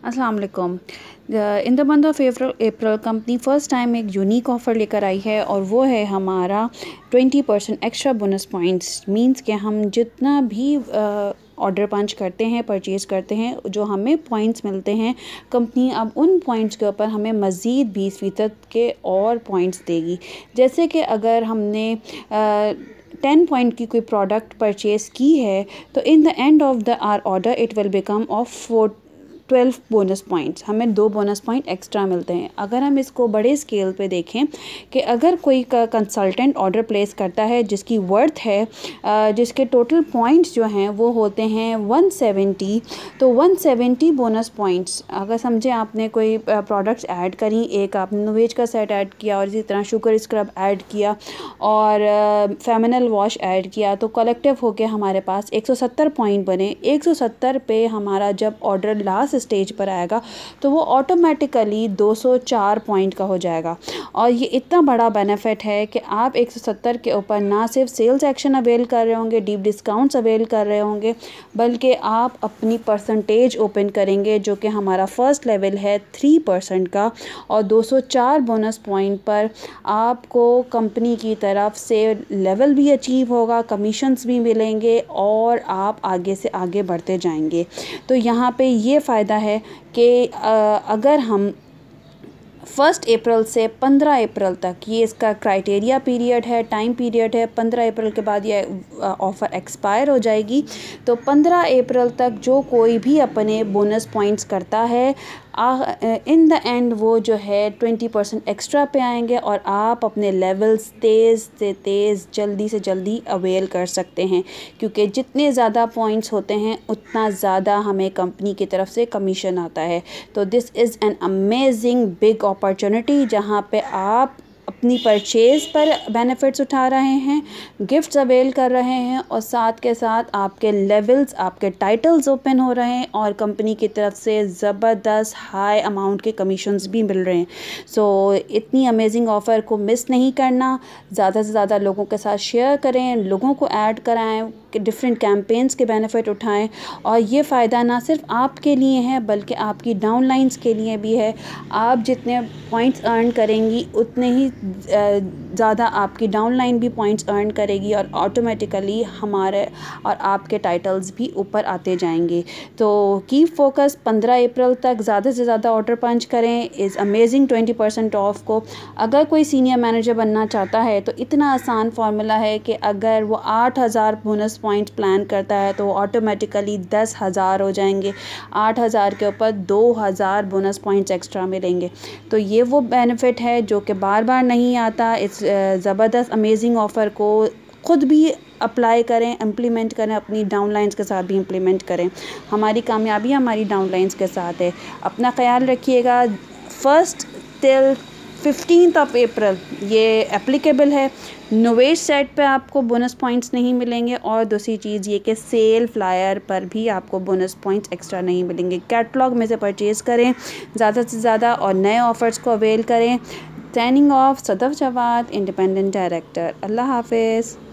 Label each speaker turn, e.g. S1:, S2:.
S1: अस्सलाम वालेकुम। In the month of April company first time एक यूनिक ऑफ़र लेकर आई है और वो है हमारा 20% एक्स्ट्रा बोनस पॉइंट्स। मींस कि हम जितना भी ऑर्डर पंच करते हैं, परचेज़ करते हैं, जो हमें पॉइंट्स मिलते हैं, कंपनी अब उन पॉइंट्स के ऊपर हमें मज़ीद 20% के और पॉइंट्स देगी। जैसे कि अगर हमने 10 पॉइंट की कोई प्रोडक्ट परचेज़ की है तो in the end of the our order it will become of 12 bonus points, हमें 2 बोनस पॉइंट एक्स्ट्रा मिलते हैं। अगर हम इसको बड़े स्केल पे देखें कि अगर कोई कंसल्टेंट ऑर्डर प्लेस करता है जिसकी वर्थ है जिसके टोटल पॉइंट्स जो हैं वो होते हैं 170, तो 170 बोनस पॉइंट्स अगर समझें आपने कोई प्रोडक्ट्स ऐड करी, एक आपने नोवेज का सेट ऐड किया और इसी तरह शुगर स्क्रब ऐड किया और फेमिनल वॉश ऐड किया, तो कलेक्टिव होके हमारे पास 170 पॉइंट बने। 170 पे हमारा जब ऑर्डर लास्ट स्टेज पर आएगा तो वो ऑटोमेटिकली 204 पॉइंट का हो जाएगा। और ये इतना बड़ा बेनिफिट है कि आप 170 के ऊपर ना सिर्फ सेल्स एक्शन अवेल कर रहे होंगे, डीप डिस्काउंट्स अवेल कर रहे होंगे, बल्कि आप अपनी परसेंटेज ओपन करेंगे जो कि हमारा फ़र्स्ट लेवल है 3% का। और 204 बोनस पॉइंट पर आपको कंपनी की तरफ से लेवल भी अचीव होगा, कमीशंस भी मिलेंगे और आप आगे से आगे बढ़ते जाएंगे। तो यहाँ पे ये फ़ायदा है कि अगर हम 1 अप्रैल से 15 अप्रैल तक, ये इसका क्राइटेरिया पीरियड है, टाइम पीरियड है, 15 अप्रैल के बाद ये ऑफ़र एक्सपायर हो जाएगी। तो 15 अप्रैल तक जो कोई भी अपने बोनस पॉइंट्स करता है इन द एंड वो जो है 20% एक्स्ट्रा पे आएंगे और आप अपने लेवल्स तेज़ से तेज़ जल्दी से जल्दी अवेल कर सकते हैं, क्योंकि जितने ज़्यादा पॉइंट्स होते हैं उतना ज़्यादा हमें कंपनी की तरफ से कमीशन आता है। तो this is an amazing big opportunity जहाँ पे आप अपनी परचेज़ पर बेनिफिट्स उठा रहे हैं, गिफ्ट्स अवेल कर रहे हैं और साथ के साथ आपके लेवल्स, आपके टाइटल्स ओपन हो रहे हैं और कंपनी की तरफ से ज़बरदस्त हाई अमाउंट के कमीशंस भी मिल रहे हैं। सो इतनी अमेजिंग ऑफ़र को मिस नहीं करना, ज़्यादा से ज़्यादा लोगों के साथ शेयर करें, लोगों को ऐड कराएं, डिफरेंट कैंपेन्स के बेनिफिट उठाएं। और ये फ़ायदा ना सिर्फ आपके लिए है बल्कि आपकी डाउनलाइंस के लिए भी है। आप जितने पॉइंट्स अर्न करेंगी उतने ही ज़्यादा आपकी डाउनलाइन भी पॉइंट्स अर्न करेगी और ऑटोमेटिकली हमारे और आपके टाइटल्स भी ऊपर आते जाएंगे। तो कीप फोकस, 15 अप्रैल तक ज़्यादा से ज़्यादा ऑर्डर पंच करें इज़ अमेजिंग 20% ऑफ को। अगर कोई सीनियर मैनेजर बनना चाहता है तो इतना आसान फार्मूला है कि अगर वो 8000 बोनस पॉइंट प्लान करता है तो ऑटोमेटिकली 10,000 हो जाएंगे। 8000 के ऊपर 2000 बोनस पॉइंट्स एक्स्ट्रा मिलेंगे। तो ये वो बेनिफिट है जो कि बार बार नहीं आता। इस ज़बरदस्त अमेजिंग ऑफ़र को ख़ुद भी अप्लाई करें, इम्प्लीमेंट करें, अपनी डाउनलाइंस के साथ भी इम्प्लीमेंट करें। हमारी कामयाबी हमारी डाउनलाइंस के साथ है। अपना ख्याल रखिएगा। 1 till 15 अप्रैल ये एप्लीकेबल है। नोवेज सेट पे आपको बोनस पॉइंट्स नहीं मिलेंगे और दूसरी चीज़ ये कि सेल फ्लायर पर भी आपको बोनस पॉइंट्स एक्स्ट्रा नहीं मिलेंगे। कैटलॉग में से परचेज़ करें ज़्यादा से ज़्यादा और नए ऑफ़र्स को अवेल करें। Signing off, Sadaf Jawad, independent director. अल्लाह हाफ़िज़।